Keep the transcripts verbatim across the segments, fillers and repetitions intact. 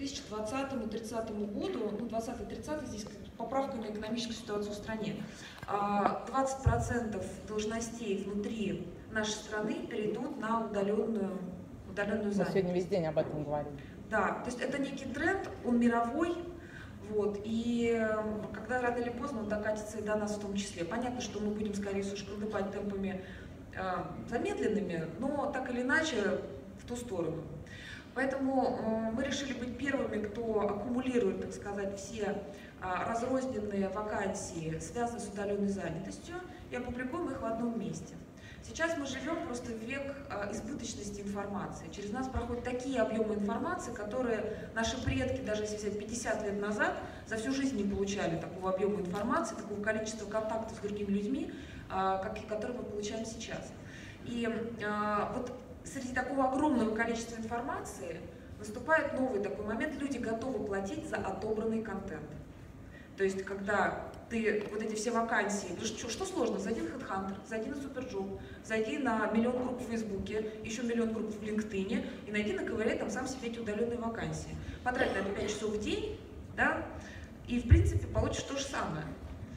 тысячи двадцатому — тридцатому году, ну двадцатый-тридцатый здесь поправка на экономическую ситуацию в стране, двадцать процентов должностей внутри нашей страны перейдут на удаленную, удаленную занятость. Мы сегодня весь день об этом говорим. Да, то есть это некий тренд, он мировой, вот, и когда рано или поздно он докатится и до нас в том числе. Понятно, что мы будем, скорее всего, шкандыбать темпами э, замедленными, но так или иначе в ту сторону. Поэтому э, мы решили быть первыми, кто аккумулирует, так сказать, все э, разрозненные вакансии, связанные с удаленной занятостью, и опубликуем их в одном месте. Сейчас мы живем просто в век э, избыточности информации. Через нас проходят такие объемы информации, которые наши предки, даже если взять пятьдесят лет назад, за всю жизнь не получали такого объема информации, такого количества контактов с другими людьми, э, как, которые мы получаем сейчас. И э, вот среди такого огромного количества информации наступает новый такой момент: люди готовы платить за отобранный контент. То есть, когда ты вот эти все вакансии, что, что сложно, зайди на HeadHunter, зайди на Суперджоп, зайди на миллион групп в Фейсбуке, еще миллион групп в LinkedIn и найди на ковыре там сам себе эти удаленные вакансии. Потрать на это пять часов в день, да, и в принципе получишь то же самое.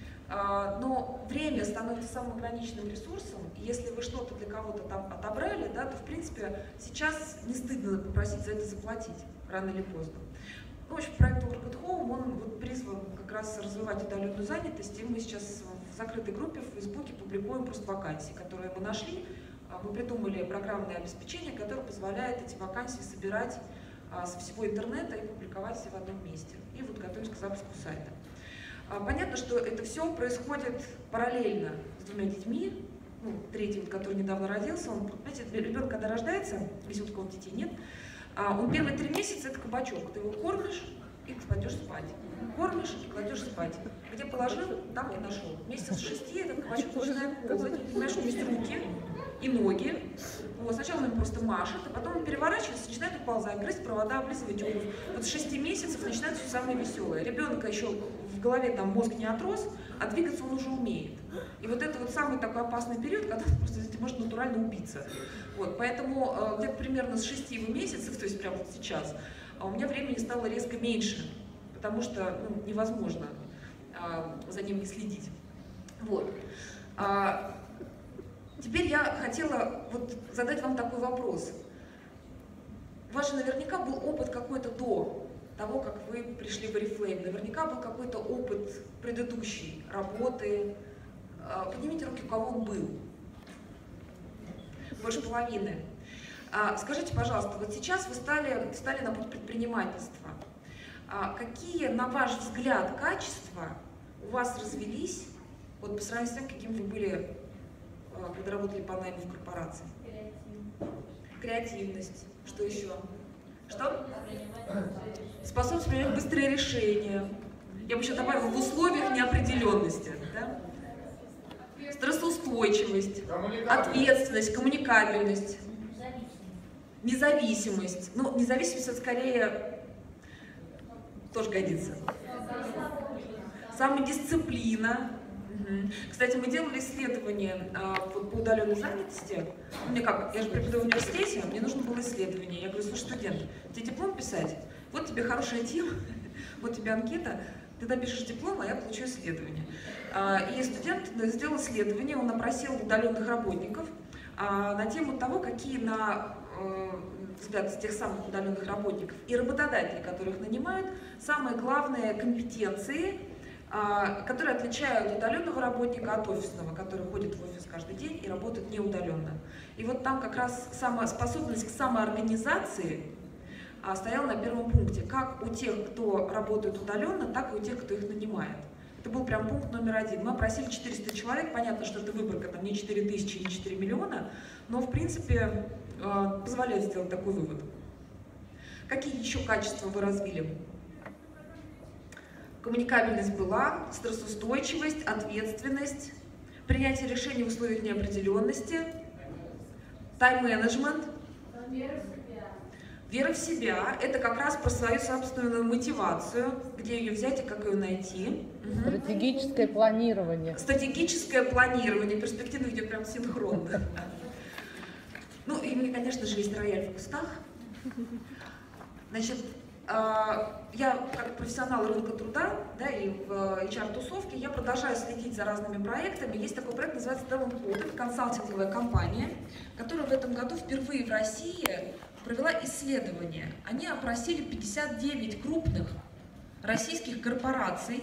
Но время становится самым ограниченным ресурсом, и если вы что-то для кого-то там отобрали, да, то в принципе сейчас не стыдно попросить за это заплатить, рано или поздно. Ну, в общем, проект Work at Home, он вот призван как раз развивать удаленную занятость, и мы сейчас в закрытой группе в Фейсбуке публикуем просто вакансии, которые мы нашли. Мы придумали программное обеспечение, которое позволяет эти вакансии собирать со всего интернета и публиковать все в одном месте. И вот готовимся к запуску сайта. Понятно, что это все происходит параллельно с двумя детьми. Ну, третий, вот, который недавно родился, он, знаете, ребенок, когда рождается, если у кого-то детей нет, он первые три месяца это кабачок. Ты его кормишь и кладешь спать. Кормишь и кладешь спать. Где положил, там и нашел. Месяца с шести этот кабачок начинает ползать. Ты понимаешь, у него есть руки и ноги. Вот, сначала он им просто машет, а потом он переворачивается, начинает уползать, грызть провода, облизывать обувь. Вот с шести месяцев начинается все самое веселое. Ребенка еще в голове там мозг не отрос, а двигаться он уже умеет. И вот это вот самый такой опасный период, когда он просто может натурально убиться. Вот, поэтому где-то примерно с шести месяцев, то есть прямо вот сейчас, у меня времени стало резко меньше, потому что ну, невозможно а, за ним не следить. Вот. А, теперь я хотела вот задать вам такой вопрос. У вас же наверняка был опыт какой-то до того, как вы пришли в Oriflame. Наверняка был какой-то опыт предыдущей работы. А, поднимите руки, у кого он был. Больше половины. А, скажите, пожалуйста, вот сейчас вы стали, стали на путь предпринимательства. А, какие, на ваш взгляд, качества у вас развились вот, по сравнению с тем, каким вы были, а, когда работали по найму в корпорации? Креативность. Креативность. Что еще? Что? Способность принимать быстрые решения. Я бы еще добавила, в условиях неопределенности. Да? Стрессоустойчивость, ответственность, коммуникабельность, независимость. Ну, независимость, это скорее тоже годится. Самодисциплина. Угу. Кстати, мы делали исследование а, по, по удаленной занятости. Мне как, я же преподаю в университете, мне нужно было исследование. Я говорю, слушай, студент, тебе диплом писать? Вот тебе хорошая тема, вот тебе анкета. Ты напишешь диплом, а я получу исследование. И студент сделал исследование, он опросил удаленных работников на тему того, какие, на взгляд тех самых удаленных работников и работодателей, которых нанимают, самые главные компетенции, которые отличают удаленного работника от офисного, который ходит в офис каждый день и работает не удаленно. И вот там как раз способность к самоорганизации стоял на первом пункте, как у тех, кто работает удаленно, так и у тех, кто их нанимает. Это был прям пункт номер один. Мы опросили четыреста человек, понятно, что эта выборка там не четыре тысячи, не четыре миллиона, но в принципе позволяет сделать такой вывод. Какие еще качества вы развили? Коммуникабельность была, стрессоустойчивость, ответственность, принятие решений в условиях неопределенности, тайм-менеджмент. Вера в себя – это как раз про свою собственную мотивацию, где ее взять и как ее найти. Стратегическое угу. планирование. Стратегическое планирование, перспективно идет прям синхронно. Ну и мне, конечно же, есть рояль в кустах. Значит, я как профессионал рынка труда, да, и в эйч ар-тусовке, я продолжаю следить за разными проектами. Есть такой проект, называется Talent Pool. Это консалтинговая компания, которая в этом году впервые в России провела исследование. Они опросили пятьдесят девять крупных российских корпораций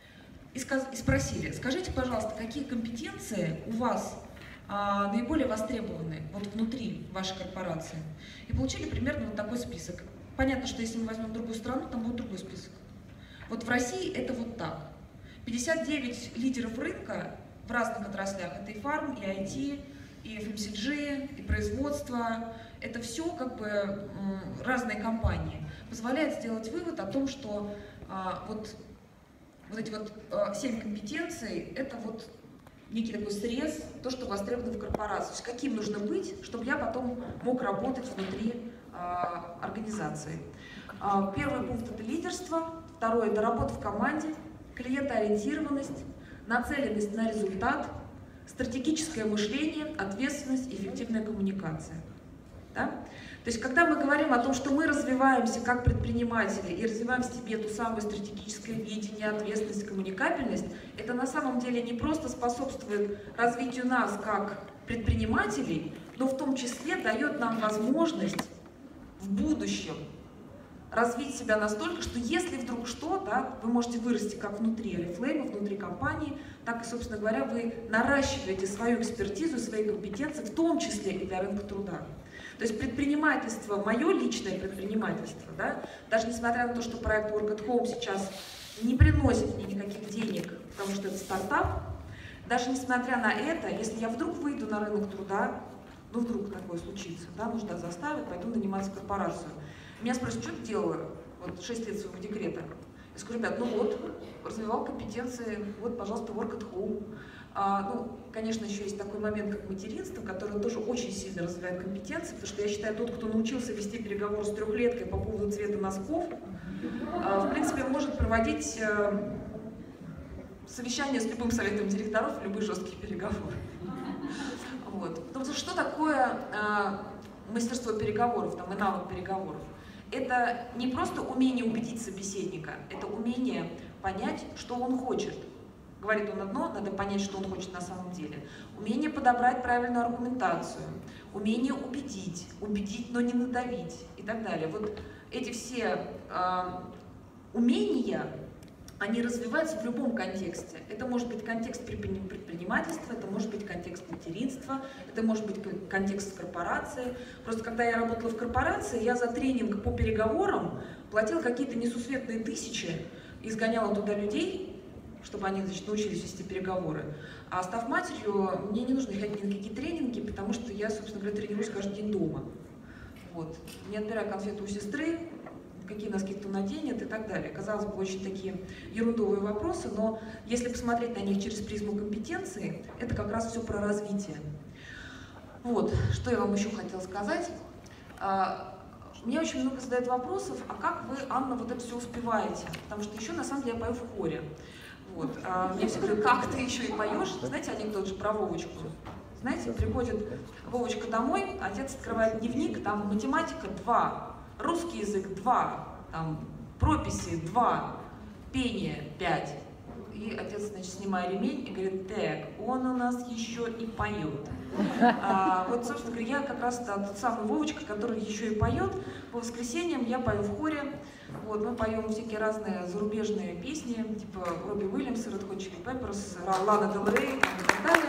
и, сказ и спросили: скажите, пожалуйста, какие компетенции у вас а, наиболее востребованы вот внутри вашей корпорации? И получили примерно вот такой список. Понятно, что если мы возьмем другую страну, там будет другой список. Вот в России это вот так. пятьдесят девять лидеров рынка в разных отраслях. Это и фарм, и ай ти, и эф эм си джи, и производство. Это все как бы разные компании. Позволяет сделать вывод о том, что а, вот, вот эти вот а, семь компетенций — это вот некий такой срез, то, что востребовано в корпорации. То есть каким нужно быть, чтобы я потом мог работать внутри а, организации. А, первый пункт — это лидерство. Второй — это работа в команде, клиентоориентированность, нацеленность на результат, стратегическое мышление, ответственность, эффективная коммуникация. Да? То есть, когда мы говорим о том, что мы развиваемся как предприниматели и развиваем в себе ту самую стратегическое видение, ответственность, коммуникабельность, это на самом деле не просто способствует развитию нас как предпринимателей, но в том числе дает нам возможность в будущем развить себя настолько, что если вдруг что, да, вы можете вырасти как внутри Oriflame, внутри компании, так и, собственно говоря, вы наращиваете свою экспертизу, свои компетенции, в том числе и для рынка труда. То есть предпринимательство, мое личное предпринимательство, да, даже несмотря на то, что проект Work at Home сейчас не приносит мне никаких денег, потому что это стартап, даже несмотря на это, если я вдруг выйду на рынок труда, ну вдруг такое случится, да, нужда заставит, пойду наниматься в корпорацию. Меня спросят, что ты делала вот шесть лет своего декрета? Я скажу: ребят, ну вот, развивал компетенции, вот, пожалуйста, Work at Home. А, ну, конечно, еще есть такой момент, как материнство, которое тоже очень сильно развивает компетенции, потому что я считаю, тот, кто научился вести переговоры с трехлеткой по поводу цвета носков, а, в принципе, может проводить а, совещание с любым советом директоров, любые жесткие переговоры. Вот. Потому что что такое а, мастерство переговоров, там, и навык переговоров? Это не просто умение убедить собеседника, это умение понять, что он хочет. Говорит он одно, надо понять, что он хочет на самом деле. Умение подобрать правильную аргументацию, умение убедить, убедить, но не надавить и так далее. Вот эти все э, умения, они развиваются в любом контексте. Это может быть контекст предпринимательства, это может быть контекст материнства, это может быть контекст корпорации. Просто когда я работала в корпорации, я за тренинг по переговорам платила какие-то несусветные тысячи, изгоняла туда людей, чтобы они, значит, научились вести переговоры. А став матерью, мне не нужно ходить ни на какие тренинги, потому что я, собственно говоря, тренируюсь каждый день дома. Вот. Не отбираю конфеты у сестры, какие носки кто наденет и так далее. Казалось бы, очень такие ерундовые вопросы, но если посмотреть на них через призму компетенции, это как раз все про развитие. Вот, что я вам еще хотела сказать. Мне очень много задают вопросов: а как вы, Анна, вот это все успеваете? Потому что еще, на самом деле, я пою в хоре. Вот. А мне все говорят: как ты еще и поешь? Знаете анекдот же про Вовочку? Знаете, приходит Вовочка домой, отец открывает дневник, там математика два, русский язык два, там прописи два, пение пять. И отец, значит, снимает ремень и говорит: так, он у нас еще и поет. А, вот, собственно говоря, я как раз да, тот самый Вовочка, который еще и поет. По воскресеньям я пою в хоре. Вот, мы поем всякие разные зарубежные песни, типа Робби Уильямса, Red Hot Chili Peppers, Лана Дель Рей и так далее.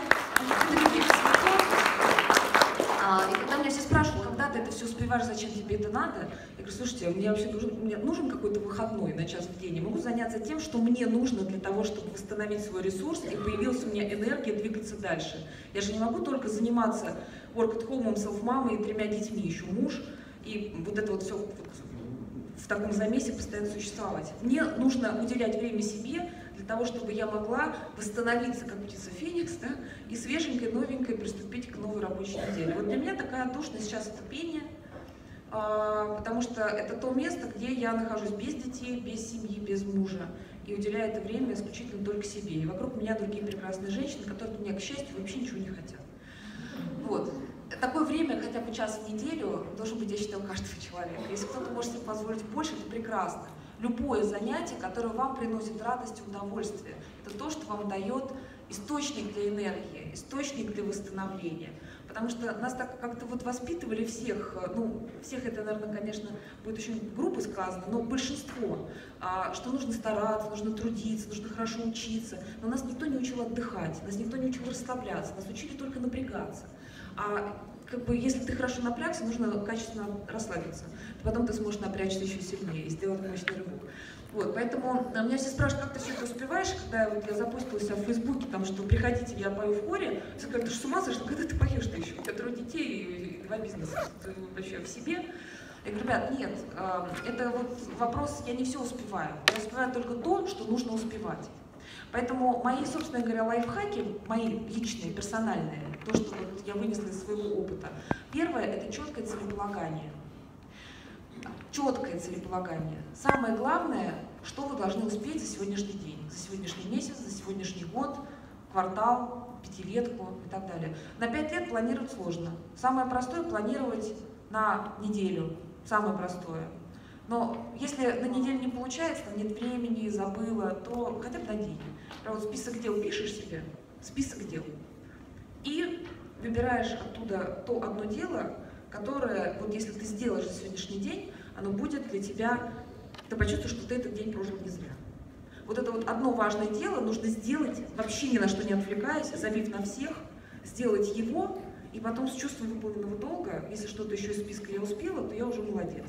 А, и когда меня все спрашивают, когда ты это все успеваешь, зачем тебе это надо, я говорю: слушайте, мне вообще нужен, мне нужен какой-то выходной на час в день. Я могу заняться тем, что мне нужно для того, чтобы восстановить свой ресурс, и появилась у меня энергия двигаться дальше. Я же не могу только заниматься work at home, self-мамой и тремя детьми, еще муж, и вот это вот все вот в таком замесе постоянно существовать. Мне нужно уделять время себе для того, чтобы я могла восстановиться, как птица Феникс, да, и свеженькой, новенькой приступить к новой рабочей неделе. Вот для меня такая отдушность сейчас — это пение, потому что это то место, где я нахожусь без детей, без семьи, без мужа, и уделяю это время исключительно только себе. И вокруг меня другие прекрасные женщины, которые от меня, к счастью, вообще ничего не хотят. Вот. такое время, хотя бы час в неделю, должен быть, я считаю, у каждого человека. Если кто-то может себе позволить больше, это прекрасно. Любое занятие, которое вам приносит радость и удовольствие, это то, что вам дает источник для энергии, источник для восстановления. Потому что нас так как-то вот воспитывали всех, ну, всех это, наверное, конечно, будет очень грубо сказано, но большинство, что нужно стараться, нужно трудиться, нужно хорошо учиться. Но нас никто не учил отдыхать, нас никто не учил расслабляться, нас учили только напрягаться. А как бы, если ты хорошо напрягся, нужно качественно расслабиться. Потом ты сможешь напрячься еще сильнее и сделать мощный рывок. Вот, поэтому меня все спрашивают, как ты все это успеваешь, когда вот я запустилась в Фейсбуке, там, что приходите, я пою в хоре, все сказали, ты же с ума сошла, когда ты поешь-то еще? У тебя трое детей и два бизнеса, ты вообще в себе. Я говорю, ребят, нет, это вот вопрос, я не все успеваю, я успеваю только то, что нужно успевать. Поэтому мои, собственно говоря, лайфхаки, мои личные, персональные, то, что вот я вынесла из своего опыта. Первое – это четкое целеполагание. Четкое целеполагание. Самое главное, что вы должны успеть за сегодняшний день, за сегодняшний месяц, за сегодняшний год, квартал, пятилетку и так далее. На пять лет планировать сложно. Самое простое – планировать на неделю. Самое простое. Но если на неделю не получается, там нет времени, забыла, то хотя бы на день. Вот список дел пишешь себе, список дел. И выбираешь оттуда то одно дело, которое, вот если ты сделаешь за сегодняшний день, оно будет для тебя, ты почувствуешь, что ты этот день прожил не зря. Вот это вот одно важное дело нужно сделать, вообще ни на что не отвлекаясь, забив на всех, сделать его, и потом с чувством выполненного долга, если что-то еще из списка я успела, то я уже молодец.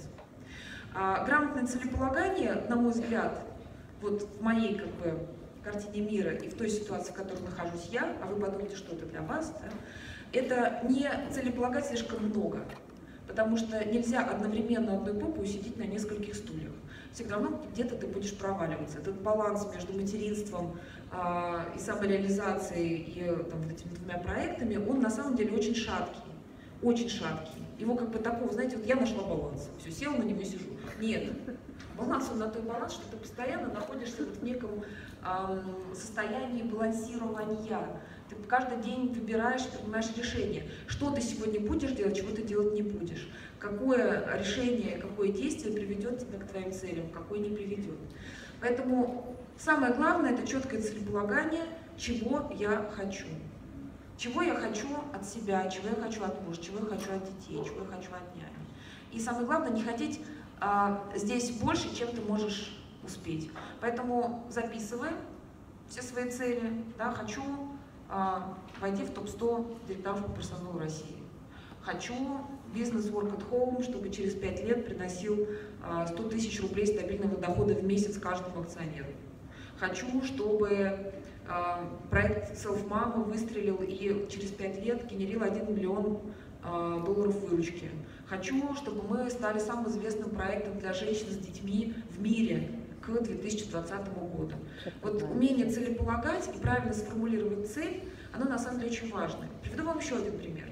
А, грамотное целеполагание, на мой взгляд, вот в моей как бы картине мира и в той ситуации, в которой нахожусь я, а вы подумайте, что это для вас, да, это не целеполагать слишком много, потому что нельзя одновременно одной попой сидеть на нескольких стульях. Всегда равно где-то ты будешь проваливаться. Этот баланс между материнством э, и самореализацией и там, вот этими двумя проектами, он на самом деле очень шаткий, очень шаткий. Его как бы такого, знаете, вот я нашла баланс, все, села на него и сижу. Нет. Баланс, он на той баланс, что ты постоянно находишься вот в неком э, состоянии балансирования. Ты каждый день выбираешь, принимаешь решение, что ты сегодня будешь делать, чего ты делать не будешь. Какое решение, какое действие приведет тебя к твоим целям, какое не приведет. Поэтому самое главное – это четкое целеполагание, чего я хочу. Чего я хочу от себя, чего я хочу от мужа, чего я хочу от детей, чего я хочу от няни. И самое главное – не хотеть а, здесь больше, чем ты можешь успеть. Поэтому записывай все свои цели. Да, хочу а, войти в топ сто директоров по персоналу России. Хочу бизнес work at home, чтобы через пять лет приносил а, сто тысяч рублей стабильного дохода в месяц каждому акционеру. Хочу, чтобы а, проект Self-Mama выстрелил и через пять лет генерил один миллион а, долларов выручки. Хочу, чтобы мы стали самым известным проектом для женщин с детьми в мире к две тысячи двадцатому году. Вот умение целеполагать и правильно сформулировать цель, оно на самом деле очень важно. Приведу вам еще один пример.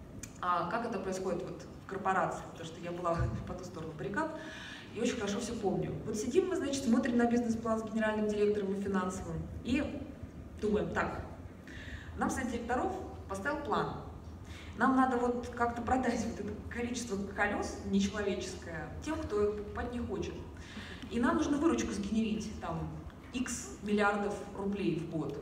А как это происходит вот в корпорации, потому что я была по ту сторону баррикад и очень хорошо все помню. Вот сидим мы, значит, смотрим на бизнес-план с генеральным директором и финансовым и думаем, так, нам совет директоров поставил план. Нам надо вот как-то продать вот это количество колес нечеловеческое тем, кто покупать не хочет. И нам нужно выручку сгенерить, там, X миллиардов рублей в год.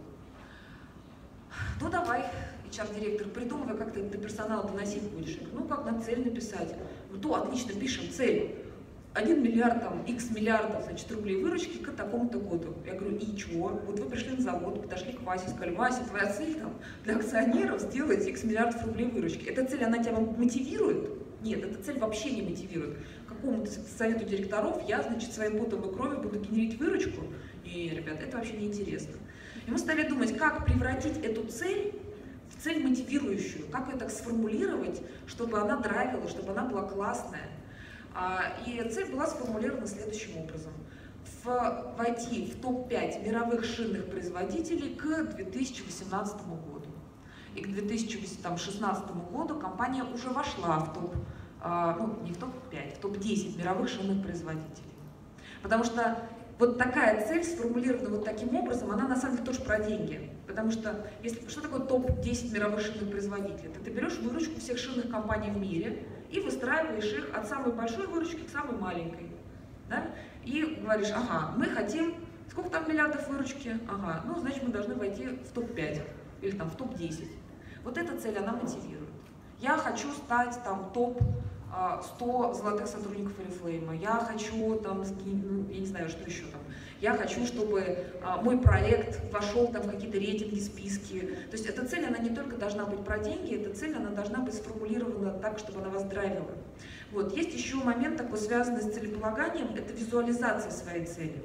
Ну давай, эйч ар-директор, придумывай, как ты до персонала доносить будешь. Я говорю, ну как, надо цель написать. Ну то, отлично, пишем цель. Один миллиард, там, X миллиардов, значит, рублей выручки к такому-то году. Я говорю, и чего? Вот вы пришли на завод, подошли к Васе, сказали, Вася, твоя цель там для акционеров сделать X миллиардов рублей выручки. Эта цель, она тебя мотивирует? Нет, эта цель вообще не мотивирует. Какому-то совету директоров я, значит, своим потом и кровью буду генерить выручку? И, ребят, это вообще неинтересно. И мы стали думать, как превратить эту цель в цель мотивирующую, как ее так сформулировать, чтобы она драйвила, чтобы она была классная. И цель была сформулирована следующим образом. В, войти в топ пять мировых шинных производителей к две тысячи восемнадцатому году. И к две тысячи шестнадцатому году компания уже вошла в топ, ну не в топ пять, в топ десять мировых шинных производителей. Потому что вот такая цель, сформулирована вот таким образом, она на самом деле тоже про деньги. Потому что, если, что такое топ десять мировых шинных производителей? Это ты берешь выручку всех шинных компаний в мире и выстраиваешь их от самой большой выручки к самой маленькой. Да? И говоришь, ага, мы хотим, сколько там миллиардов выручки? Ага, ну, значит, мы должны войти в топ пять или там в топ десять. Вот эта цель, она мотивирует. Я хочу стать там топ сто золотых сотрудников Oriflame, я хочу там, ну, я не знаю, что еще там, я хочу, чтобы а, мой проект вошел там в какие-то рейтинги, списки. То есть эта цель, она не только должна быть про деньги, эта цель, она должна быть сформулирована так, чтобы она вас драйвила. Вот. Есть еще момент такой, связанный с целеполаганием, это визуализация своей цели.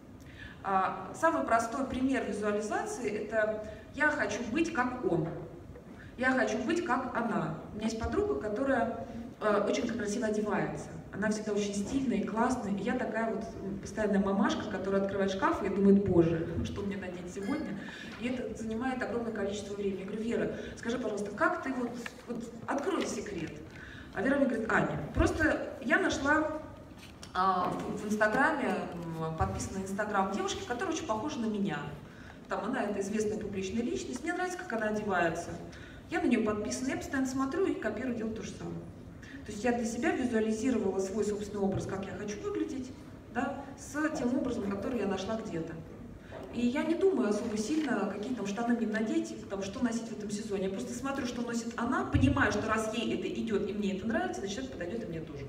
А, самый простой пример визуализации – это я хочу быть как он, я хочу быть как она. У меня есть подруга, которая очень красиво одевается. Она всегда очень стильная и классная. И я такая вот постоянная мамашка, которая открывает шкаф и думает, боже, что мне надеть сегодня? И это занимает огромное количество времени. Я говорю, Вера, скажи, пожалуйста, как ты вот, вот открой секрет? А Вера мне говорит, Аня, просто я нашла а, в, в Инстаграме, подписана на Инстаграм девушки, которая очень похожа на меня. Там она это известная публичная личность, мне нравится, как она одевается. Я на нее подписана, я постоянно смотрю и копирую, делаю то же самое. То есть я для себя визуализировала свой собственный образ, как я хочу выглядеть, да, с тем образом, который я нашла где-то. И я не думаю особо сильно, какие там штаны мне надеть, там, что носить в этом сезоне. Я просто смотрю, что носит она, понимаю, что раз ей это идет и мне это нравится, значит, это подойдет и мне тоже.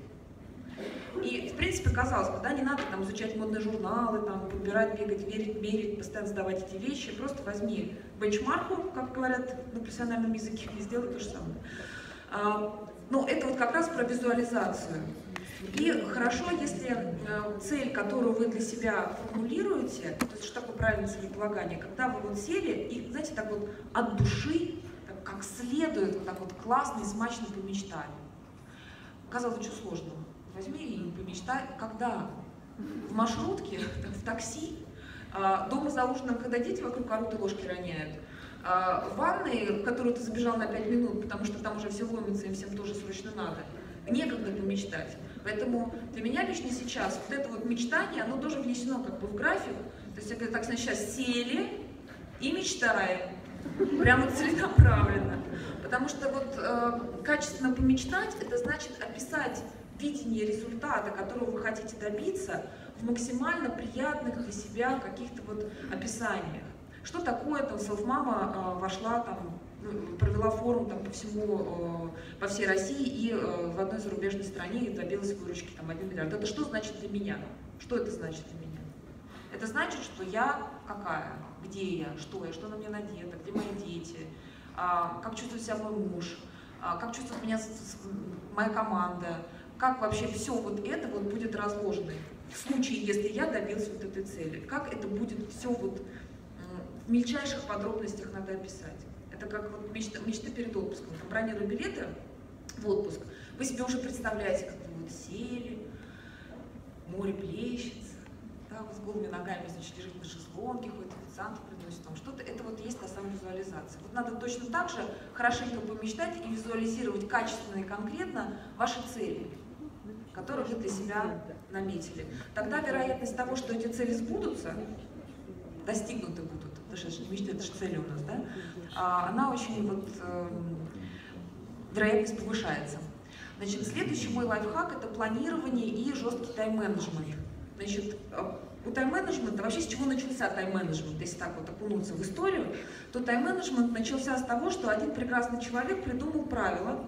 И, в принципе, казалось бы, да, не надо там изучать модные журналы, там, подбирать, бегать, верить, мерить, постоянно сдавать эти вещи. Просто возьми бенчмарку, как говорят на профессиональном языке, и сделай то же самое. Ну, это вот как раз про визуализацию. И хорошо, если э, цель, которую вы для себя формулируете, то есть что такое правильное целеполагание, когда вы вот сели и, знаете, так вот от души, так, как следует, вот так вот классно и смачно помечтали. Казалось бы, что сложного? Возьми и помечтай, когда в маршрутке, в такси, э, дома за ужином, когда дети вокруг орут и ложки роняют, в ванной, в которую ты забежал на пять минут, потому что там уже все ломится, им всем тоже срочно надо, некогда помечтать. Поэтому для меня лично сейчас вот это вот мечтание, оно тоже внесено как бы в график. То есть, я так значит, сейчас сели и мечтаем, прямо целенаправленно. Потому что вот э, качественно помечтать, это значит описать видение результата, которого вы хотите добиться, в максимально приятных для себя каких-то вот описаниях. Что такое, там, селф-мама э, вошла, там, провела форум там, по всему, э, по всей России и э, в одной зарубежной стране добилась выручки там, один миллиард. Это что значит для меня? Что это значит для меня? Это значит, что я какая, где я, что я, что на мне надето, где мои дети, э, как чувствует себя мой муж, э, как чувствует меня моя команда, как вообще все вот это вот будет разложено в случае, если я добился вот этой цели. Как это будет все вот в мельчайших подробностях надо описать. Это как вот мечта, мечты перед отпуском. Там, бронируя билеты в отпуск, вы себе уже представляете, как вы вот сели, море плещется, да, вы с голыми ногами, значит, лежите на шезлонге, ходит официант приносит там что-то. Это вот есть та самая визуализация. Вот надо точно так же хорошенько помечтать и визуализировать качественно и конкретно ваши цели, которые вы для себя наметили. Тогда вероятность того, что эти цели сбудутся, достигнуты будут, потому что это же мечты, это же цели у нас, да, а, она очень вот, э, вероятность повышается. Значит, следующий мой лайфхак – это планирование и жесткий тайм-менеджмент. Значит, у тайм-менеджмента, вообще с чего начался тайм-менеджмент, если так вот окунуться в историю, то тайм-менеджмент начался с того, что один прекрасный человек придумал правило,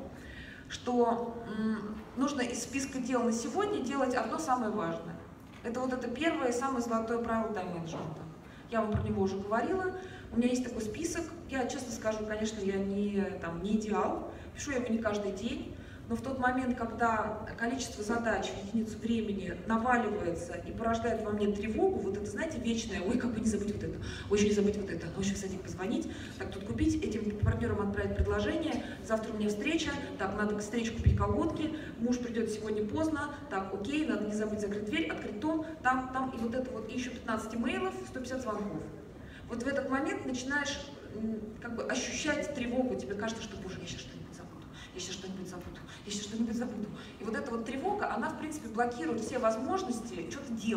что м, нужно из списка дел на сегодня делать одно самое важное. Это вот это первое и самое золотое правило тайм-менеджмента. Я вам про него уже говорила. У меня есть такой список. Я честно скажу, конечно, я не, там, не идеал. Пишу я его не каждый день. Но в тот момент, когда количество задач в единицу времени наваливается и порождает во мне тревогу, вот это, знаете, вечное, ой, как бы не забыть вот это, ой, еще не забыть вот это, ой, сейчас один позвонить, так, тут купить, этим партнерам отправить предложение, завтра у меня встреча, так, надо к встрече купить колготки, муж придет сегодня поздно, так, окей, надо не забыть закрыть дверь, открыть дом, там, там, и вот это вот, и еще пятнадцать имейлов, сто пятьдесят звонков. Вот в этот момент начинаешь как бы ощущать тревогу, тебе кажется, что, боже, я сейчас что-нибудь забуду, я сейчас что-нибудь забуду. Я сейчас что-нибудь забуду. И вот эта вот тревога, она, в принципе, блокирует все возможности что-то делать.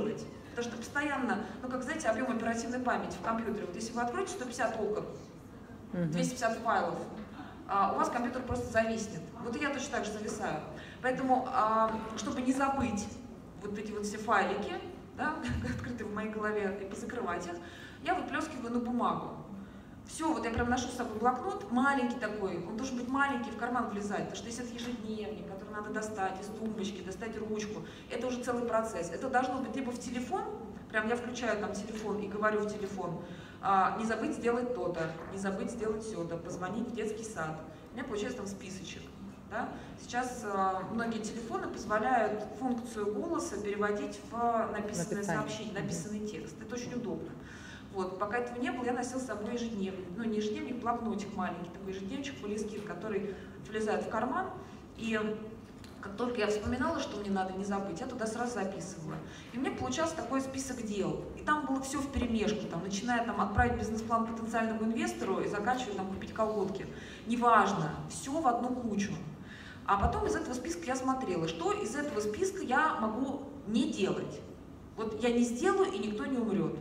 Потому что постоянно, ну как знаете, объем оперативной памяти в компьютере. Вот если вы откроете сто пятьдесят окон, двести пятьдесят файлов, у вас компьютер просто зависнет. Вот и я точно так же зависаю. Поэтому, чтобы не забыть вот эти вот все файлики, да, открытые в моей голове, и позакрывать их, я выплескиваю на бумагу. Все, вот я прям ношу с собой блокнот, маленький такой, он должен быть маленький, в карман влезать, потому что если это ежедневник, который надо достать из тумбочки, достать ручку, это уже целый процесс. Это должно быть либо в телефон, прям я включаю там телефон и говорю в телефон, а, не забыть сделать то-то, не забыть сделать сё-то, позвонить в детский сад. У меня получается там списочек. Да? Сейчас а, многие телефоны позволяют функцию голоса переводить в написанное Написание. сообщение, написанный текст. Это очень удобно. Вот, пока этого не было, я носила с собой ежедневник. Ну, не ежедневник, блокнотик маленький, такой ежедневничек Moleskine, который влезает в карман. И как только я вспоминала, что мне надо не забыть, я туда сразу записывала. И у меня получался такой список дел. И там было все вперемешку, там, начиная там, отправить бизнес-план потенциальному инвестору и заканчивая там, купить колготки. Неважно, все в одну кучу. А потом из этого списка я смотрела, что из этого списка я могу не делать. Вот я не сделаю, и никто не умрет.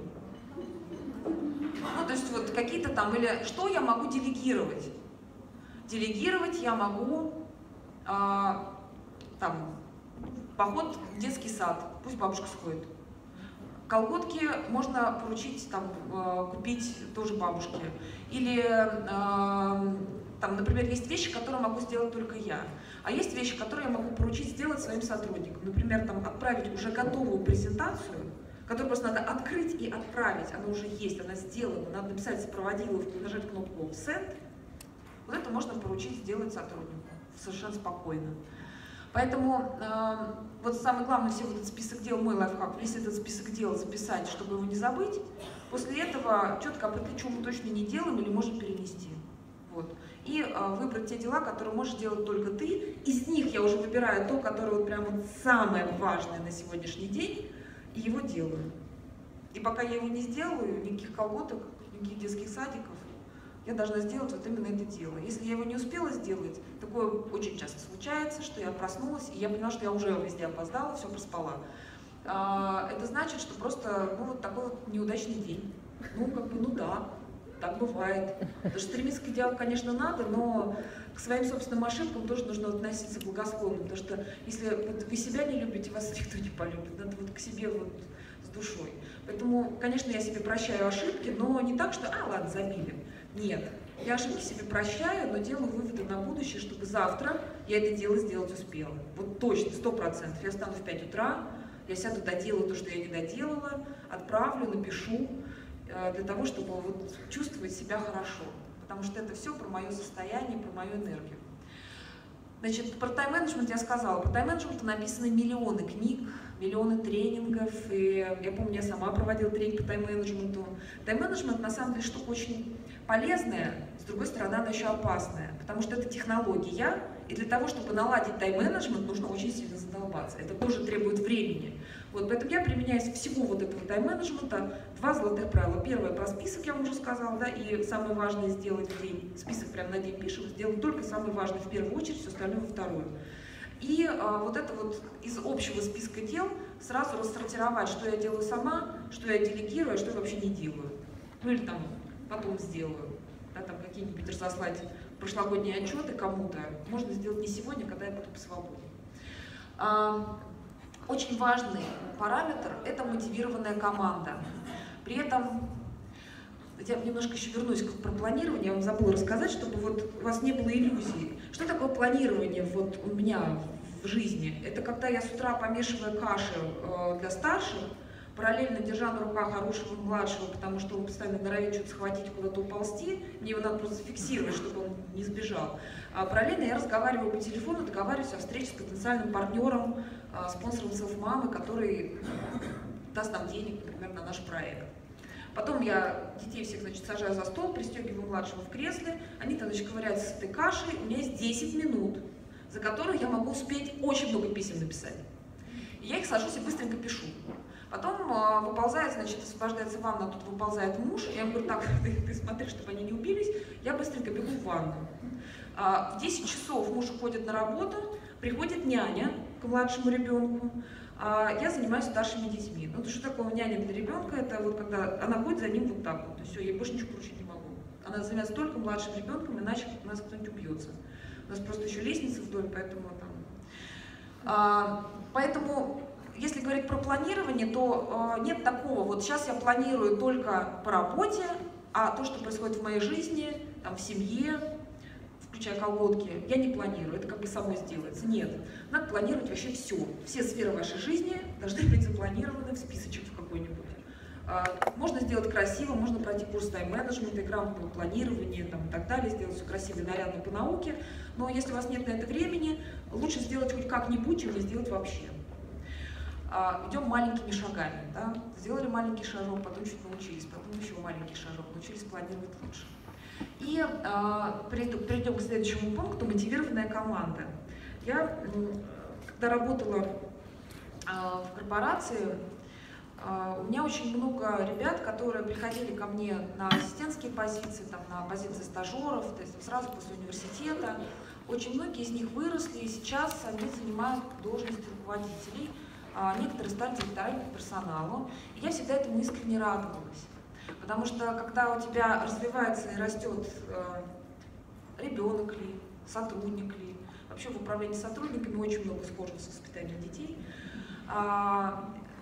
Ну, то есть вот какие-то там, или что я могу делегировать? Делегировать я могу а, там, поход в детский сад, пусть бабушка сходит. Колготки можно поручить, там, купить тоже бабушке. Или, там, например, есть вещи, которые могу сделать только я. А есть вещи, которые я могу поручить сделать своим сотрудникам. Например, там, отправить уже готовую презентацию, которую просто надо открыть и отправить. Она уже есть, она сделана. Надо написать сопроводиловку, нажать кнопку «Send». Вот это можно поручить сделать сотруднику совершенно спокойно. Поэтому э, вот самое главное, все вот этот список дел, мой лайфхак, весь этот список дел записать, чтобы его не забыть. После этого четко определить, что мы точно не делаем или можем перенести. Вот. И э, выбрать те дела, которые можешь делать только ты. Из них я уже выбираю то, которое вот прям вот самое важное на сегодняшний день, и его делаю. И пока я его не сделаю, никаких колготок, никаких детских садиков, я должна сделать вот именно это дело. Если я его не успела сделать, такое очень часто случается, что я проснулась, и я поняла, что я уже везде опоздала, все проспала. Это значит, что просто ну, вот такой вот неудачный день. Ну, как бы, ну да, так бывает. Потому что стремиться к идеалу, конечно, надо, но к своим собственным ошибкам тоже нужно относиться благосклонно. Потому что если вот вы себя не любите, вас никто не полюбит. Надо вот к себе вот с душой. Поэтому, конечно, я себе прощаю ошибки, но не так, что, а, ладно, забили. Нет, я ошибки себе прощаю, но делаю выводы на будущее, чтобы завтра я это дело сделать успела. Вот точно, сто процентов. Я встану в пять утра, я сяду, доделаю то, что я не доделала, отправлю, напишу, для того, чтобы вот чувствовать себя хорошо. Потому что это все про мое состояние, про мою энергию. Значит, про тайм-менеджмент я сказала. Про тайм-менеджмент написаны миллионы книг, миллионы тренингов. И я помню, я сама проводила тренинг по тайм-менеджменту. Тайм-менеджмент на самом деле штука очень полезная, с другой стороны, она еще опасная. Потому что это технология, и для того, чтобы наладить тайм-менеджмент, нужно очень сильно задолбаться. Это тоже требует времени. Вот, поэтому я применяю всего вот этого тайм-менеджмента два золотых правила. Первое про список, я вам уже сказала, да, и самое важное сделать в день. Список прямо на день пишем, сделать только самое важное в первую очередь, все остальное во вторую. И а, вот это вот из общего списка дел сразу рассортировать, что я делаю сама, что я делегирую, а что я вообще не делаю. Ну или там потом сделаю, да, там какие-нибудь разослать прошлогодние отчеты кому-то, можно сделать не сегодня, когда я буду посвободнее. А, очень важный параметр – это мотивированная команда. При этом, я немножко еще вернусь к про планирование, я вам забыла рассказать, чтобы вот у вас не было иллюзий. Что такое планирование вот у меня в жизни? Это когда я с утра помешиваю каши для старших, параллельно держа на руках орущего младшего, потому что он постоянно норовит что-то схватить, куда-то уползти, мне его надо просто зафиксировать, чтобы он не сбежал. А параллельно я разговариваю по телефону, договариваюсь о встрече с потенциальным партнером, спонсором селф-мамы, который даст нам денег, например, на наш проект. Потом я детей всех, значит, сажаю за стол, пристегиваю младшего в кресле, они там, значит, ковыряются с этой кашей, у меня есть десять минут, за которые я могу успеть очень много писем написать. И я их сажусь и быстренько пишу. Потом э, выползает, значит, освобождается ванна, тут выползает муж. Я ему говорю, так, ты, ты смотри, чтобы они не убились. Я быстренько бегу в ванну. А, в десять часов муж уходит на работу, приходит няня к младшему ребенку. А я занимаюсь старшими детьми. Ну, то что такое няня для ребенка? Это вот когда она ходит за ним вот так вот, и все, я больше ничего поручить не могу. Она занимается только младшим ребенком, иначе у нас кто-нибудь убьется. У нас просто еще лестница в доме, поэтому там. А, поэтому, если говорить про планирование, то а, нет такого, вот сейчас я планирую только по работе, а то, что происходит в моей жизни, там, в семье, включая колготки, я не планирую, это как бы само сделается. Нет, надо планировать вообще все. Все сферы вашей жизни должны быть запланированы в списочек в какой-нибудь. Можно сделать красиво, можно пройти курс тайм-менеджмента, грамотного планирования там, и так далее, сделать все красиво и нарядно по науке. Но если у вас нет на это времени, лучше сделать хоть как-нибудь, чем не сделать вообще. Идем маленькими шагами. Да? Сделали маленький шажок, потом чуть научились, потом еще маленький шажок, научились планировать лучше. И а, перейдем к следующему пункту — мотивированная команда. Я, когда работала а, в корпорации, а, у меня очень много ребят, которые приходили ко мне на ассистентские позиции, там, на позиции стажеров, то есть сразу после университета. Очень многие из них выросли, и сейчас они занимают должности руководителей. А, некоторые стали директорами по персоналу. И я всегда этому искренне радовалась. Потому что когда у тебя развивается и растет э, ребенок ли, сотрудник ли, вообще в управлении сотрудниками очень много схожего с воспитанием детей, э,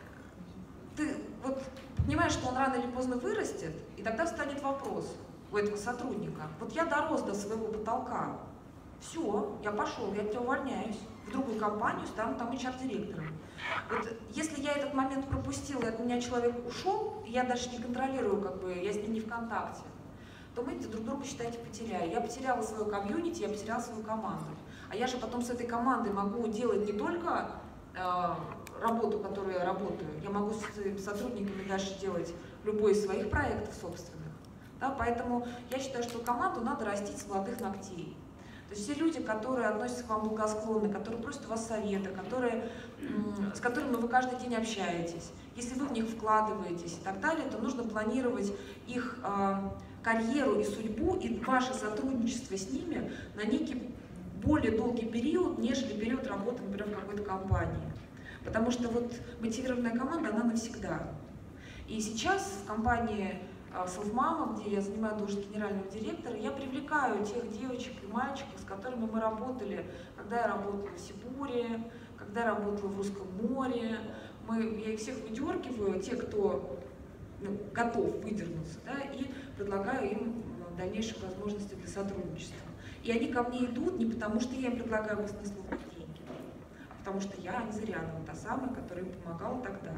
ты вот понимаешь, что он рано или поздно вырастет, и тогда встанет вопрос у этого сотрудника: вот я дорос до своего потолка, все, я пошел, я от тебя увольняюсь, в другую компанию стану там эйч ар-директором. Вот если я этот момент пропустила, и от меня человек ушел, и я даже не контролирую, как бы, я с ним не в контакте, то мы друг друга, считайте, потеряли. Я потеряла свою комьюнити, я потеряла свою команду. А я же потом с этой командой могу делать не только э, работу, которую я работаю, я могу с сотрудниками дальше делать любой из своих проектов собственных. Да, поэтому я считаю, что команду надо растить с молодых ногтей. То есть все люди, которые относятся к вам благосклонно, которые просят у вас совета, которые, с которыми вы каждый день общаетесь, если вы в них вкладываетесь и так далее, то нужно планировать их э, карьеру и судьбу и ваше сотрудничество с ними на некий более долгий период, нежели период работы, например, в какой-то компании. Потому что вот мотивированная команда, она навсегда. И сейчас в компании Selfmama, где я занимаю должность генерального директора, я привлекаю тех девочек и мальчиков, с которыми мы работали, когда я работала в Сибуре, когда я работала в Русском море. Мы, я их всех выдергиваю, те, кто ну, готов выдернуться, да, и предлагаю им дальнейшие возможности для сотрудничества. И они ко мне идут не потому, что я им предлагаю баснословные деньги, а потому что я Анна Зырянова, та самая, которая им помогала тогда.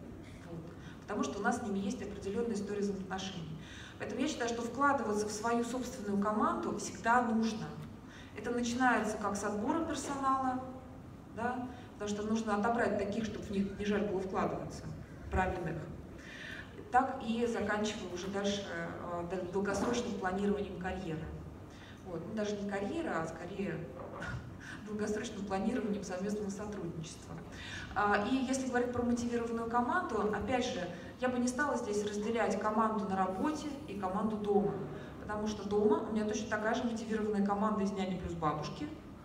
Потому что у нас с ними есть определенная история взаимоотношений. Поэтому я считаю, что вкладываться в свою собственную команду всегда нужно. Это начинается как с отбора персонала, да, потому что нужно отобрать таких, чтобы в них не жаль было вкладываться, правильных, так и заканчивая уже дальше э, долгосрочным планированием карьеры. Вот. Ну, даже не карьера, а скорее долгосрочным планированием совместного сотрудничества. И если говорить про мотивированную команду, опять же, я бы не стала здесь разделять команду на работе и команду дома. Потому что дома у меня точно такая же мотивированная команда из няни плюс бабушки.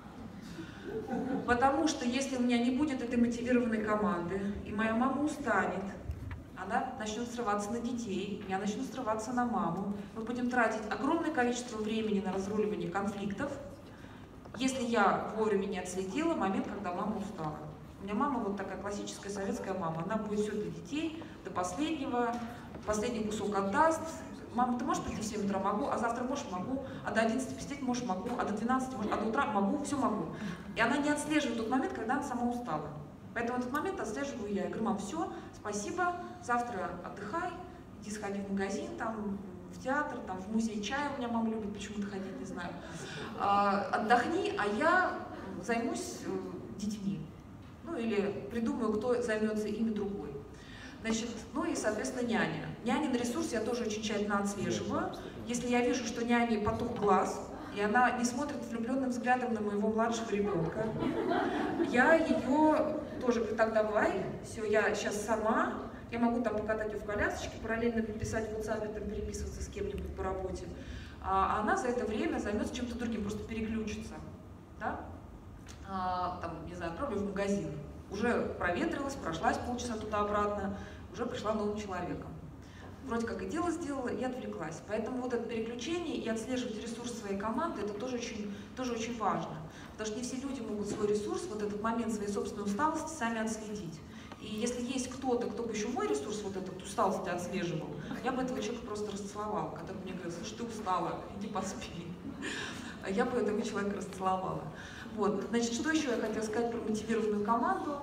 Потому что если у меня не будет этой мотивированной команды, и моя мама устанет, она начнет срываться на детей, я начну срываться на маму, мы будем тратить огромное количество времени на разруливание конфликтов, если я вовремя не отследила момент, когда мама устала. У меня мама вот такая классическая советская мама, она будет все для детей, до последнего, последний кусок отдаст. Мама, ты можешь прийти в семь утра? Могу, а завтра можешь? Могу, а до одиннадцати посидеть можешь? Могу, а до двенадцати можешь, а до утра? Могу, все могу. И она не отслеживает тот момент, когда она сама устала. Поэтому этот момент отслеживаю я. Я говорю: мам, все, спасибо, завтра отдыхай, иди сходи в магазин, там, в театр, там, в музей чая, у меня мама любит почему-то ходить, не знаю. А, отдохни, а я займусь детьми. Ну или придумаю, кто займется ими другой. Значит, ну и, соответственно, няня. Нянин ресурс я тоже очень тщательно отслеживаю. Если я вижу, что няне потух глаз, и она не смотрит влюбленным взглядом на моего младшего ребенка, я ее тоже говорю: так, давай, все, я сейчас сама, я могу там покатать ее в колясочке, параллельно писать в WhatsApp, там, переписываться с кем-нибудь по работе, а она за это время займется чем-то другим, просто переключится, да? А, там, не знаю, отправлю в магазин, Уже проветрилась, прошлась полчаса туда-обратно, уже пришла новым человеком. Вроде как и дело сделала, и отвлеклась. Поэтому вот это переключение и отслеживать ресурс своей команды, это тоже очень, тоже очень важно. Потому что не все люди могут свой ресурс, вот этот момент своей собственной усталости сами отследить. И если есть кто-то, кто бы еще мой ресурс, вот этот усталости отслеживал, я бы этого человека просто расцеловала. Когда мне говорят, слушай, ты устала, иди поспи. Я бы этого человека расцеловала. Вот. Значит, что еще я хотела сказать про мотивированную команду?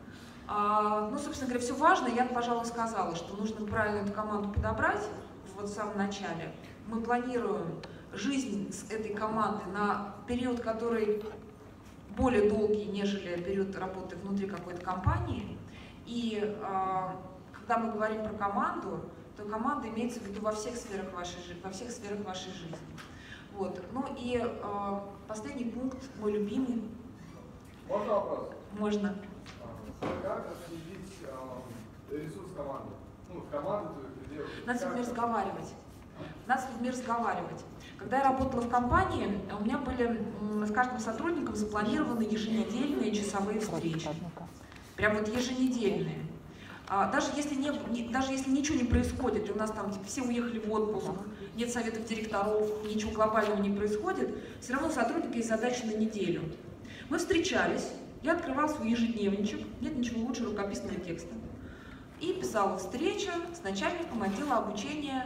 А, ну, собственно говоря, все важно. Я, пожалуй, сказала, что нужно правильно эту команду подобрать вот в самом начале. Мы планируем жизнь с этой командой на период, который более долгий, нежели период работы внутри какой-то компании. И а, когда мы говорим про команду, то команда имеется в виду во всех сферах вашей, во всех сферах вашей жизни. Вот. Ну и э, последний пункт, мой любимый. Можно вопрос? Можно. Как отследить э, ресурс команды? Ну, команду ты делаешь. Надо с людьми разговаривать. Надо с людьми разговаривать. Когда я работала в компании, у меня были с каждым сотрудником запланированы еженедельные часовые встречи. Прям вот еженедельные. Даже если, не, даже если ничего не происходит, и у нас там типа, все уехали в отпуск, нет советов директоров, ничего глобального не происходит, все равно у сотрудника есть задача на неделю. Мы встречались, я открывала свой ежедневничек, нет ничего лучше рукописного текста, и писала встреча с начальником отдела обучения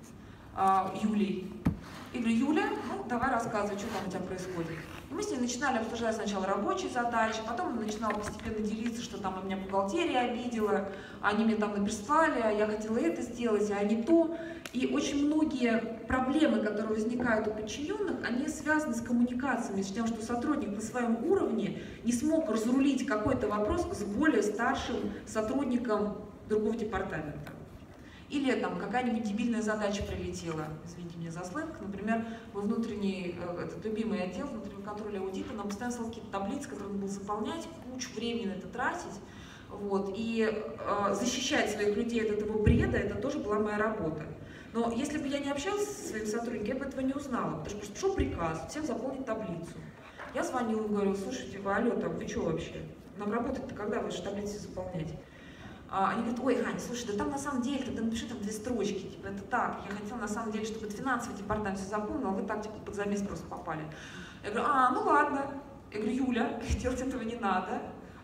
а, Юлей. И говорю, Юля, ну давай рассказывай, что там у тебя происходит. И мы с ней начинали обсуждать сначала рабочие задачи, потом она начинала постепенно делиться, что там у меня бухгалтерия обидела, они мне там написали, а я хотела это сделать, а не то. И очень многие проблемы, которые возникают у подчиненных, они связаны с коммуникациями, с тем, что сотрудник на своем уровне не смог разрулить какой-то вопрос с более старшим сотрудником другого департамента. Или там какая-нибудь дебильная задача прилетела, извините меня за сленг, например, мой внутренний, этот любимый отдел внутреннего контроля аудита, нам постоянно стал какие-то таблицы, которые надо было заполнять, кучу времени на это тратить, вот, и э, защищать своих людей от этого бреда, это тоже была моя работа. Но если бы я не общалась со своим сотрудником, я бы этого не узнала, потому что пришел приказ всем заполнить таблицу. Я звонила и говорю, слушайте, вы, алло, там, вы что вообще? Нам работать-то когда ваши таблицы заполнять? Они говорят, ой, Ханя, слушай, да там на самом деле, ты напиши там две строчки, типа, это так, я хотела на самом деле, чтобы это финансовый департамент все запомнил, а вы так, типа, под замес просто попали. Я говорю, а, ну ладно. Я говорю, Юля, делать этого не надо,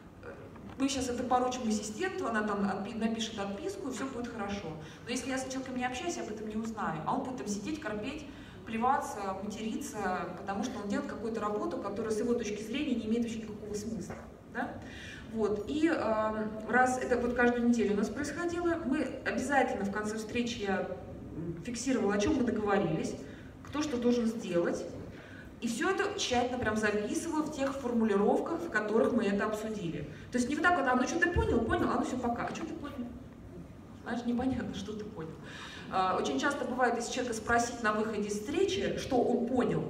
мы сейчас это поручим ассистенту, она там напишет отписку, и все будет хорошо. Но если я с человеком не общаюсь, я об этом не узнаю, а он будет там сидеть, корпеть, плеваться, материться, потому что он делает какую-то работу, которая с его точки зрения не имеет вообще никакого смысла. Да? Вот. И э, раз это вот каждую неделю у нас происходило, мы обязательно в конце встречи я фиксировала, о чем мы договорились, кто что должен сделать. И все это тщательно прям записывала в тех формулировках, в которых мы это обсудили. То есть не вот так вот, а ну что ты понял, понял, а ну все, пока. А что ты понял? Знаешь, непонятно, что ты понял. Э, очень часто бывает, если человека спросить на выходе из встречи, что он понял,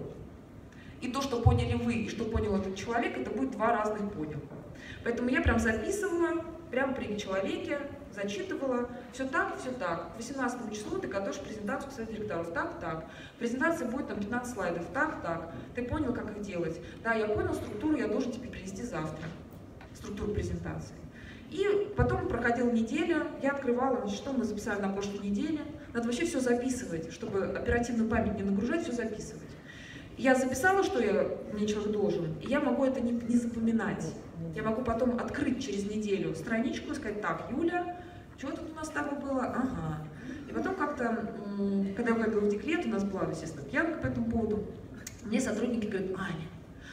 и то, что поняли вы, и что понял этот человек, это будет два разных понял. Поэтому я прям записывала, прямо при человеке, зачитывала, все так, все так. К восемнадцатому числу ты готовишь презентацию к совету директоров, так, так. Презентация будет там пятнадцать слайдов, так, так. Ты понял, как их делать? Да, я понял, структуру я должен тебе принести завтра, структуру презентации. И потом проходила неделя, я открывала, значит, что мы записали на прошлой неделе. Надо вообще все записывать, чтобы оперативную память не нагружать, все записывать. Я записала, что я, мне человек должен, и я могу это не, не запоминать. Я могу потом открыть через неделю страничку и сказать, так, Юля, что тут у нас с тобой было? Ага. И потом как-то, когда я была в декрет, у нас была, естественно, пьянка по этому поводу, мне сотрудники говорят, Аня,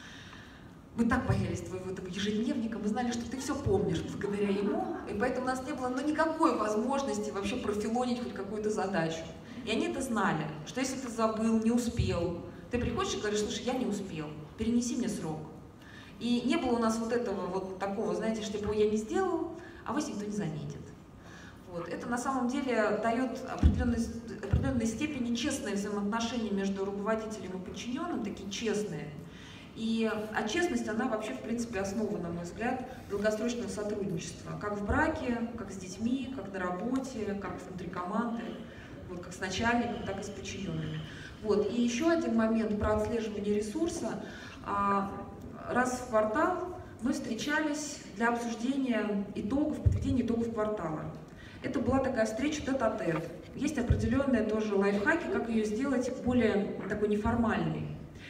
мы так боялись твоего этого ежедневника, мы знали, что ты все помнишь благодаря ему, и поэтому у нас не было ну, никакой возможности вообще профилонить хоть какую-то задачу. И они это знали, что если ты забыл, не успел, ты приходишь и говоришь, слушай, я не успел, перенеси мне срок. И не было у нас вот этого вот такого, знаете, что типа я не сделал, а вас никто не заметит. Вот. Это на самом деле дает определенной, определенной степени честные взаимоотношения между руководителем и подчиненным, такие честные. И, а честность, она вообще, в принципе, основа, на мой взгляд, долгосрочного сотрудничества. Как в браке, как с детьми, как на работе, как внутри команды, вот, как с начальником, так и с подчиненными. Вот. И еще один момент про отслеживание ресурса. Раз в квартал мы встречались для обсуждения итогов, подведения итогов квартала. Это была такая встреча тет-а-тет. Есть определенные тоже лайфхаки, как ее сделать более такой неформальной,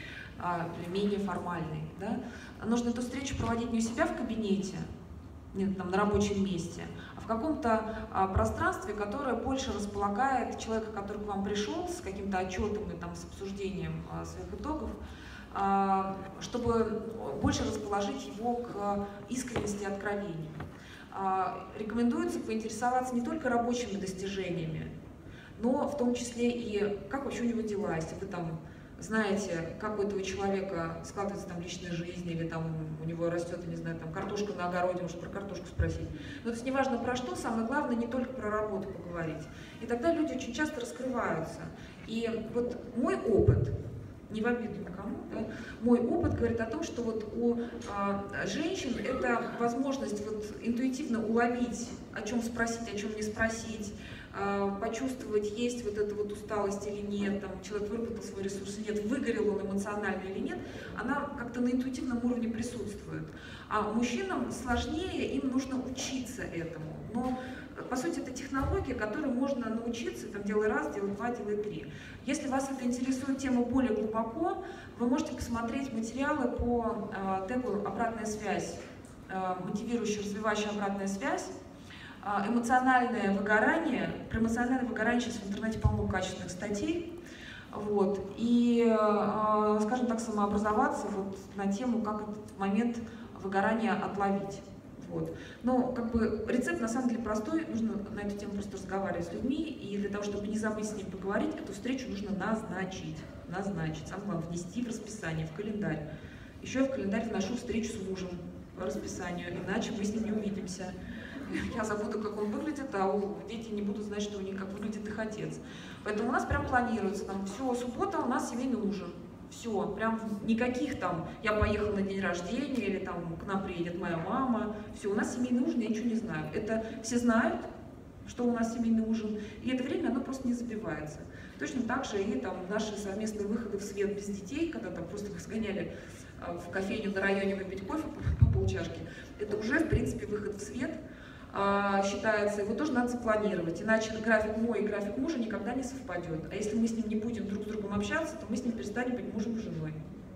или менее формальной. Да? Нужно эту встречу проводить не у себя в кабинете, нет, там, на рабочем месте, а в каком-то а, пространстве, которое больше располагает человека, который к вам пришел с каким-то отчетом и там, с обсуждением а, своих итогов, а, чтобы больше расположить его к искренности и откровению. А, рекомендуется поинтересоваться не только рабочими достижениями, но в том числе и как вообще у него дела, если вы там знаете, как у этого человека складывается там личная жизнь, или там у него растет, не знаю, там картошка на огороде, может про картошку спросить. Но это неважно про что, самое главное не только про работу поговорить. И тогда люди очень часто раскрываются. И вот мой опыт, не в обиду никому, да, мой опыт говорит о том, что вот у а, женщин это возможность вот интуитивно уловить, о чем спросить, о чем не спросить, почувствовать, есть вот эта вот усталость или нет, там, человек выработал свой ресурс или нет, выгорел он эмоционально или нет, она как-то на интуитивном уровне присутствует. А мужчинам сложнее, им нужно учиться этому. Но, по сути, это технология, которой можно научиться, там, делай раз, делай два, делай три. Если вас это интересует тема более глубоко, вы можете посмотреть материалы по э, тегу «Обратная связь», э, мотивирующая, развивающая обратная связь. Эмоциональное выгорание. Про эмоциональное выгорание сейчас в интернете полно качественных статей. Вот. И, скажем так, самообразоваться вот на тему, как этот момент выгорания отловить. Вот. Но как бы рецепт на самом деле простой, нужно на эту тему просто разговаривать с людьми, и для того, чтобы не забыть с ним поговорить, эту встречу нужно назначить. Назначить. Самое главное, внести в расписание, в календарь. Еще я в календарь вношу встречу с мужем по расписанию, иначе мы с ним не увидимся. Я забуду, как он выглядит, а дети не будут знать, что у них как выглядит их отец. Поэтому у нас прям планируется, там, все, суббота у нас семейный ужин. Все, прям никаких там, я поехала на день рождения, или там к нам приедет моя мама. Все, у нас семейный ужин, я ничего не знаю. Это все знают, что у нас семейный ужин, и это время, оно просто не забивается. Точно так же и там наши совместные выходы в свет без детей, когда там просто их сгоняли в кофейню на районе выпить кофе по, по полчашки, это уже, в принципе, выход в свет. Считается, его тоже надо запланировать, иначе график мой и график мужа никогда не совпадет. А если мы с ним не будем друг с другом общаться, то мы с ним перестанем быть мужем и женой.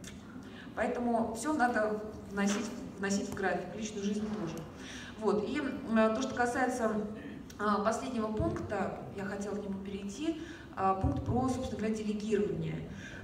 Поэтому все надо вносить, вносить в график, личную жизнь тоже. Вот. И то, что касается последнего пункта, я хотела к нему перейти, пункт про, собственно говоря, делегирование.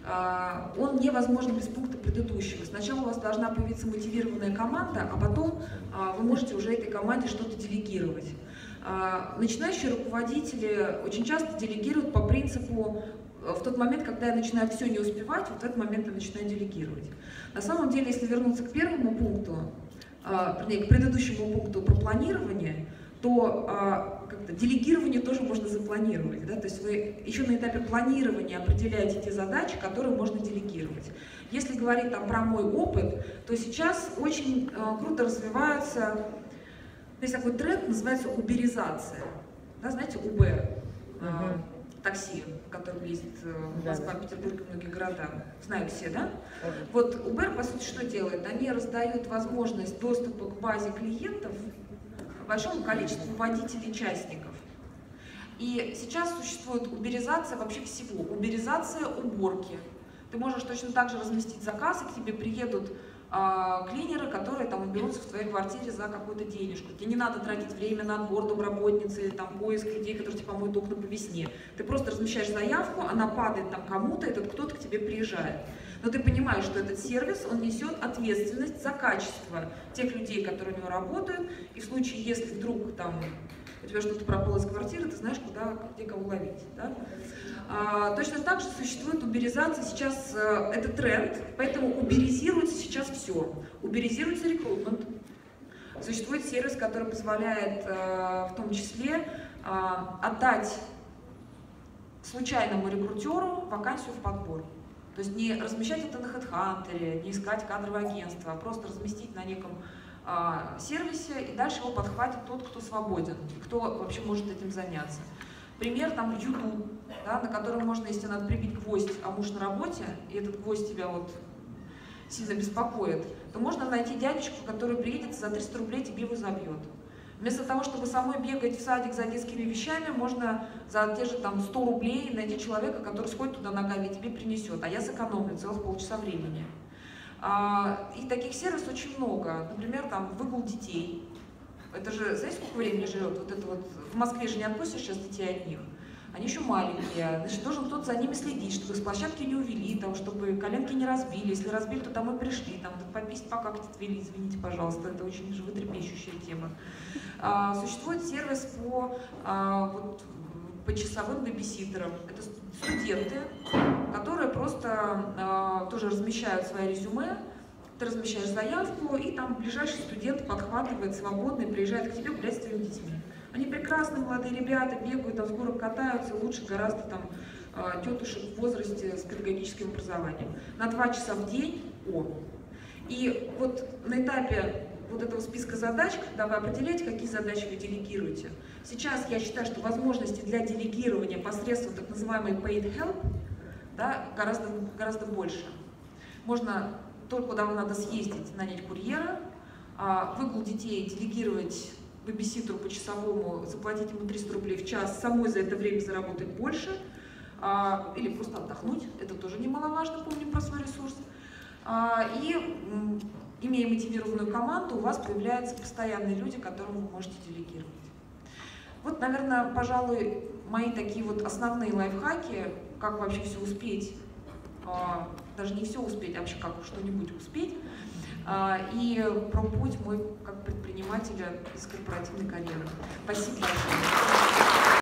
Он невозможен без пункта предыдущего. Сначала у вас должна появиться мотивированная команда, а потом вы можете уже этой команде что-то делегировать. Начинающие руководители очень часто делегируют по принципу: в тот момент, когда я начинаю все не успевать, вот в этот момент я начинаю делегировать. На самом деле, если вернуться к первому пункту, вернее, к предыдущему пункту про планирование, то а, как-то делегирование тоже можно запланировать. Да? То есть вы еще на этапе планирования определяете те задачи, которые можно делегировать. Если говорить там про мой опыт, то сейчас очень а, круто развиваются, есть такой тренд, называется уберизация. Да, знаете, Uber, а, угу. такси, в котором ездит Москва, да, Петербург и многие города. Знают все, да? Угу. Вот Uber, по сути, что делает? Они раздают возможность доступа к базе клиентов большому количеству водителей-частников. И сейчас существует уберизация вообще всего. Уберизация уборки. Ты можешь точно так же разместить заказ, и к тебе приедут а, клинеры, которые там уберутся в твоей квартире за какую-то денежку. Тебе не надо тратить время на отбор домработницы или там поиск людей, которые тебе помоют окна по весне. Ты просто размещаешь заявку, она падает там кому-то, этот кто-то к тебе приезжает. Но ты понимаешь, что этот сервис, он несет ответственность за качество тех людей, которые у него работают, и в случае, если вдруг там у тебя что-то пропало из квартиры, ты знаешь, куда, где кого ловить. Да? А, точно так же существует уберизация, сейчас а, это тренд, поэтому уберизируется сейчас все. Уберизируется рекрутмент. Существует сервис, который позволяет а, в том числе а, отдать случайному рекрутеру вакансию в подбор. То есть не размещать это на HeadHunter, не искать кадровое агентство, а просто разместить на неком а, сервисе, и дальше его подхватит тот, кто свободен, кто вообще может этим заняться. Пример там YouTube, да, на котором можно, если надо прибить гвоздь, а муж на работе, и этот гвоздь тебя вот сильно беспокоит, то можно найти дядечку, который приедет за триста рублей тебе его забьет. Вместо того, чтобы самой бегать в садик за детскими вещами, можно за те же там сто рублей найти человека, который сходит туда ногами и тебе принесет, а я сэкономлю целых полчаса времени. И таких сервисов очень много. Например, там выгул детей. Это же, знаете, сколько времени живет? Вот это вот, в Москве же не отпустишь сейчас детей одних. Они еще маленькие, значит, должен кто-то за ними следить, чтобы с площадки не увели, там, чтобы коленки не разбили, если разбили, то домой пришли, там, пописать, покакать отвели, извините, пожалуйста, это очень животрепещущая тема. А, существует сервис по, а, вот, по часовым бэбиситерам. Это студенты, которые просто а, тоже размещают свои резюме, ты размещаешь заявку, и там ближайший студент подхватывает свободно и приезжает к тебе гулять с твоими детьми. Они прекрасные молодые ребята, бегают, там с горок катаются, лучше гораздо там тетушек в возрасте с педагогическим образованием. На два часа в день. О. И вот на этапе вот этого списка задач, когда вы определяете, какие задачи вы делегируете, сейчас я считаю, что возможности для делегирования посредством так называемой paid help, да, гораздо, гораздо больше. Можно только куда вам надо съездить, нанять курьера, выгул детей делегировать бэбиситеру по часовому, заплатить ему триста рублей в час, самой за это время заработать больше, а, или просто отдохнуть, это тоже немаловажно, помним про свой ресурс. А, и, м, имея мотивированную команду, у вас появляются постоянные люди, которым вы можете делегировать. Вот, наверное, пожалуй, мои такие вот основные лайфхаки, как вообще все успеть, а, даже не все успеть, а вообще как что-нибудь успеть. И про путь мой как предпринимателя из корпоративной карьеры. Спасибо большое.